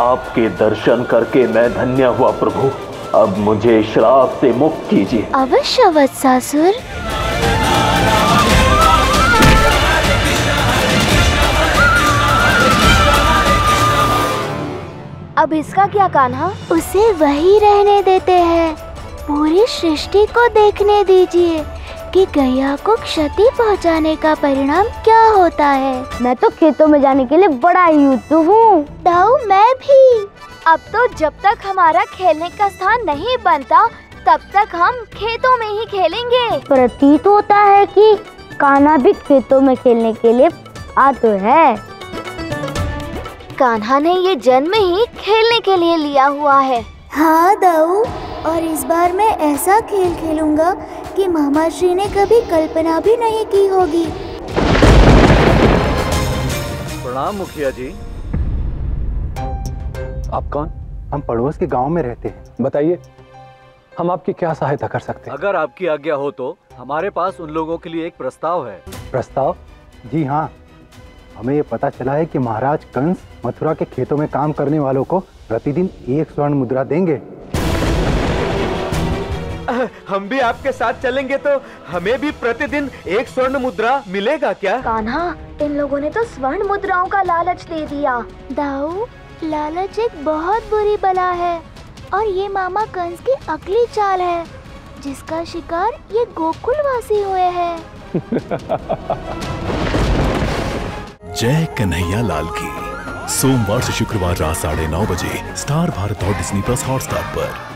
आपके दर्शन करके मैं धन्य हुआ प्रभु। अब मुझे श्राप से मुक्त कीजिए। अवश्य वत्सासुर। अब इसका क्या कान्हा? उसे वही रहने देते हैं। पूरी सृष्टि को देखने दीजिए कि गैया को क्षति पहुंचाने का परिणाम क्या होता है। मैं तो खेतों में जाने के लिए बड़ा ही उत्सुक हूँ। दाऊ मैं भी। अब तो जब तक हमारा खेलने का स्थान नहीं बनता तब तक हम खेतों में ही खेलेंगे। प्रतीत होता है कि कान्हा भी खेतों में खेलने के लिए आ तो है। कान्हा ने ये जन्म ही खेलने के लिए लिया हुआ है। हाँ दाऊ, और इस बार मैं ऐसा खेल खेलूंगा कि मामा श्री ने कभी कल्पना भी नहीं की होगी। प्रणाम मुखिया जी। आप कौन? हम पड़ोस के गांव में रहते हैं। बताइए, हम आपकी क्या सहायता कर सकते हैं? अगर आपकी आज्ञा हो तो हमारे पास उन लोगों के लिए एक प्रस्ताव है। प्रस्ताव? जी हाँ, हमें ये पता चला है कि महाराज कंस मथुरा के खेतों में काम करने वालों को प्रतिदिन 1 स्वर्ण मुद्रा देंगे। हम भी आपके साथ चलेंगे तो हमें भी प्रतिदिन 1 स्वर्ण मुद्रा मिलेगा क्या? कान्हा, इन लोगों ने तो स्वर्ण मुद्राओं का लालच दे दिया। दाऊ, लालच एक बहुत बुरी बला है और ये मामा कंस की अगली चाल है जिसका शिकार ये गोकुलवासी हुए हैं। जय कन्हैया लाल की सोमवार से शुक्रवार रात 9:30 बजे स्टार भारत और डिज्नी+ हॉटस्टार पर।